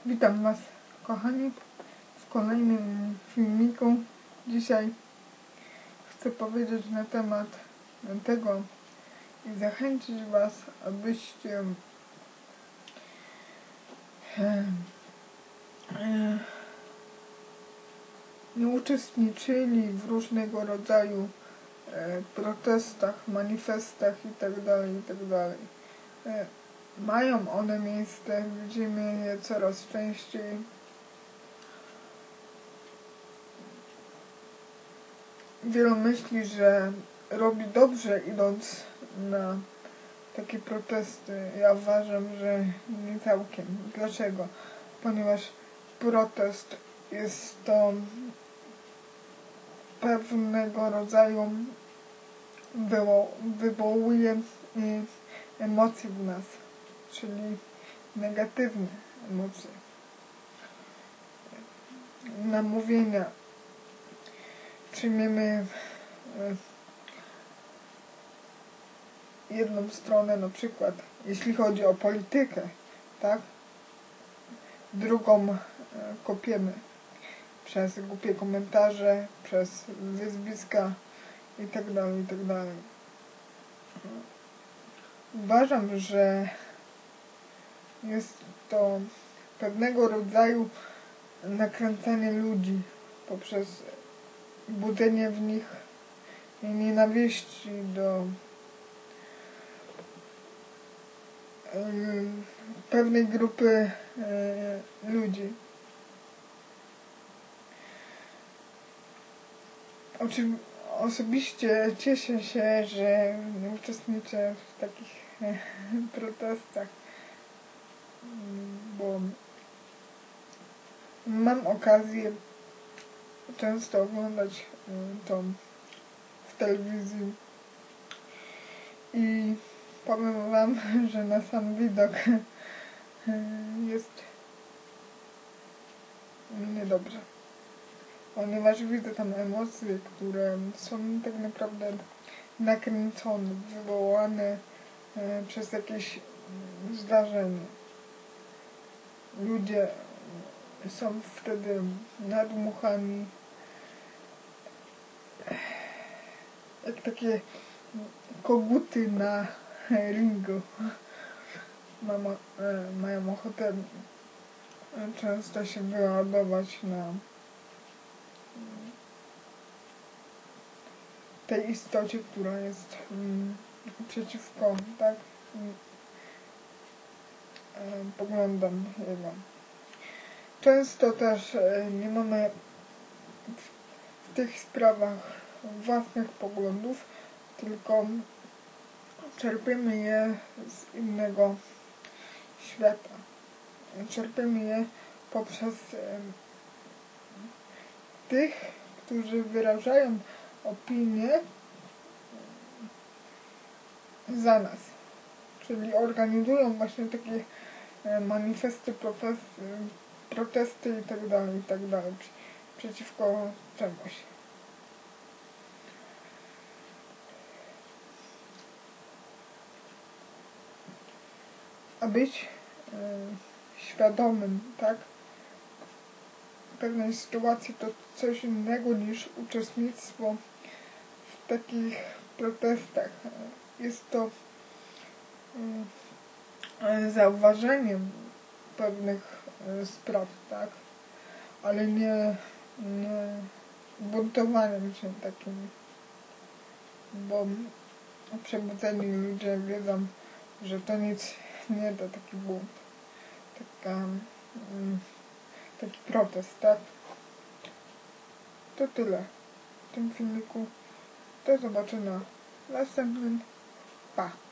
Witam Was, kochani, w kolejnym filmiku. Dzisiaj chcę powiedzieć na temat tego i zachęcić Was, abyście nie uczestniczyli w różnego rodzaju protestach, manifestach itd. Mają one miejsce, widzimy je coraz częściej. Wielu myśli, że robi dobrze, idąc na takie protesty. Ja uważam, że nie całkiem. Dlaczego? Ponieważ protest jest to pewnego rodzaju wywołuje emocje w nas, czyli negatywne emocje, namówienia. Przyjmiemy jedną stronę, na przykład jeśli chodzi o politykę, tak? Drugą kopiemy przez głupie komentarze, przez wyzwiska itd. Uważam, że jest to pewnego rodzaju nakręcanie ludzi poprzez budzenie w nich nienawiści do pewnej grupy ludzi. Osobiście cieszę się, że nie uczestniczę w takich protestach, bo mam okazję często oglądać to w telewizji i powiem Wam, że na sam widok jest niedobrze, ponieważ widzę tam emocje, które są tak naprawdę nakręcone, wywołane przez jakieś zdarzenie. Ludzie są wtedy nadmuchani jak takie koguty na ringu. Mają ochotę często się wyładować na tej istocie, która jest przeciwko, tak, poglądom jego. Często też nie mamy w tych sprawach własnych poglądów, tylko czerpiemy je z innego świata. Czerpiemy je poprzez tych, którzy wyrażają opinię za nas, czyli organizują właśnie takie manifesty, protesty itd. Przeciwko czemuś. A być świadomym, tak, pewnej sytuacji to coś innego niż uczestnictwo w takich protestach. Jest to zauważeniem pewnych spraw, tak, ale nie buntowaniem się takim, bo przebudzeni ludzie wiedzą, że to nic nie da, taki bunt, taki protest, tak. To tyle w tym filmiku. Do zobaczenia w następnym. Pa!